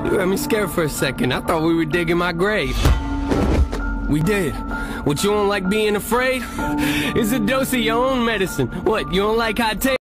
You had me scared for a second. I thought we were digging my grave. We did. What, you don't like being afraid? It's a dose of your own medicine. What, you don't like hot takes?